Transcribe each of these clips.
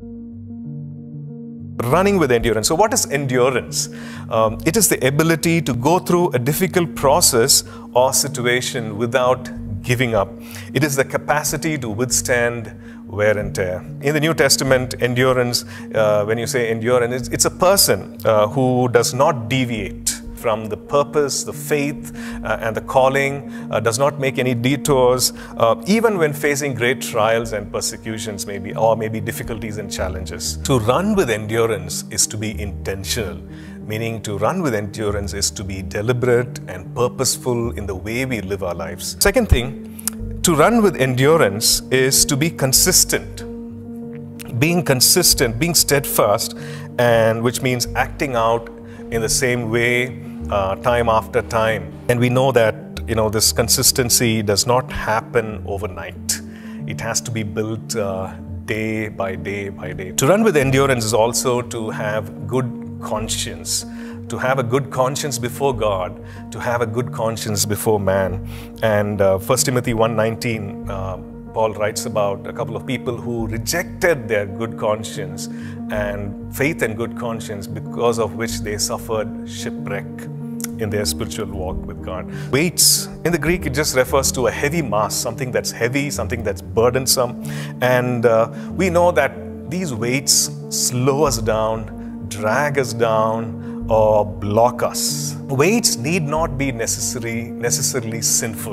Running with endurance. So what is endurance? It is the ability to go through a difficult process or situation without giving up. It is the capacity to withstand wear and tear. In the New Testament, endurance, when you say endurance, it's a person who does not deviate from the purpose, the faith, and the calling, does not make any detours, even when facing great trials and persecutions or maybe difficulties and challenges. To run with endurance is to be intentional, meaning to run with endurance is to be deliberate and purposeful in the way we live our lives. Second thing, to run with endurance is to be consistent. Being consistent, being steadfast, and which means acting out in the same way time after time. And we know that this consistency does not happen overnight. It has to be built day by day by day. To run with endurance is also to have good conscience. To have a good conscience before God, to have a good conscience before man. And 1 Timothy 1:19, Paul writes about a couple of people who rejected their good conscience and faith and good conscience, because of which they suffered shipwreck in their spiritual walk with God. Weights, in the Greek, it just refers to a heavy mass, something that's heavy, something that's burdensome. And we know that these weights slow us down, drag us down, or block us. Weights need not be necessarily sinful,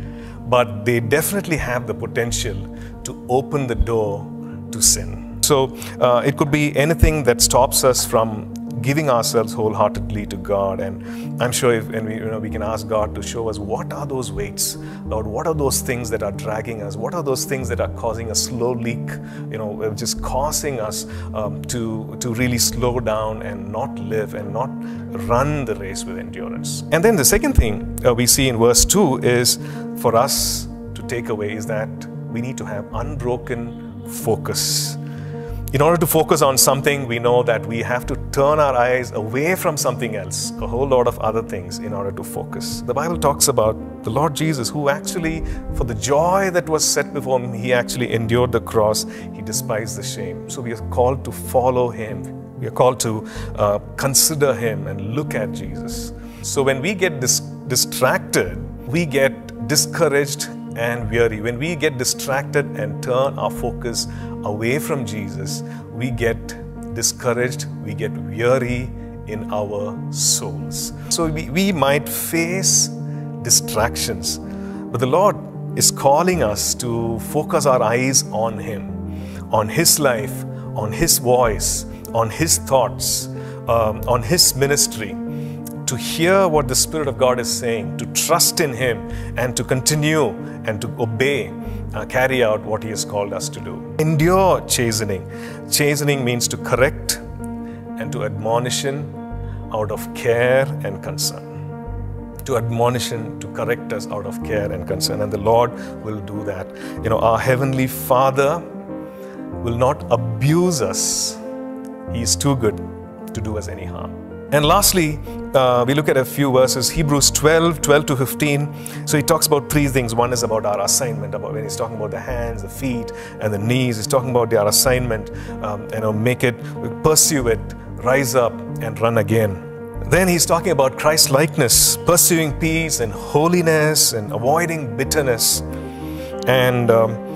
but they definitely have the potential to open the door to sin. So it could be anything that stops us from giving ourselves wholeheartedly to God. And I'm sure we can ask God to show us, what are those weights, Lord? What are those things that are dragging us? What are those things that are causing a slow leak, just causing us to really slow down and not live and not run the race with endurance. And then the second thing we see in verse 2 is for us to take away is that we need to have unbroken focus. In order to focus on something, we know that we have to turn our eyes away from something else, a whole lot of other things, in order to focus. The Bible talks about the Lord Jesus, who actually, for the joy that was set before him, he actually endured the cross. He despised the shame. So we are called to follow him. We are called to consider him and look at Jesus. So when we get distracted, we get discouraged and weary. When we get distracted and turn our focus away from Jesus, we get discouraged, we get weary in our souls. So we might face distractions, but the Lord is calling us to focus our eyes on him, on his life, on his voice, on his thoughts, on his ministry, to hear what the Spirit of God is saying, to trust in him, and to continue and to obey, carry out what he has called us to do. Endure chastening. Chastening means to correct and to admonition out of care and concern. To admonition, to correct us out of care and concern. And the Lord will do that. Our Heavenly Father will not abuse us. He is too good to do us any harm. And lastly, we look at a few verses, Hebrews 12 to 15. So he talks about three things. One is about our assignment, about when he's talking about the hands, the feet, and the knees. He's talking about our assignment, make it, pursue it, rise up, and run again. Then he's talking about Christ-likeness, pursuing peace and holiness and avoiding bitterness. And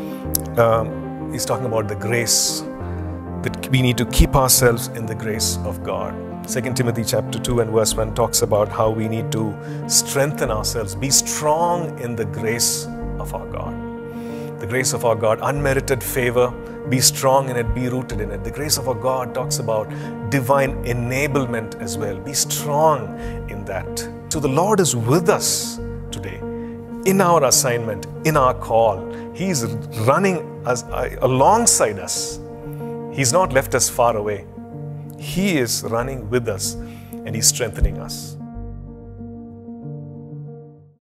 he's talking about the grace, that we need to keep ourselves in the grace of God. 2 Timothy chapter 2 and verse 1 talks about how we need to strengthen ourselves, be strong in the grace of our God. The grace of our God, unmerited favor, be strong in it, be rooted in it. The grace of our God talks about divine enablement as well. Be strong in that. So the Lord is with us today in our assignment, in our call. He's running alongside us. He's not left us far away. He is running with us and he's strengthening us.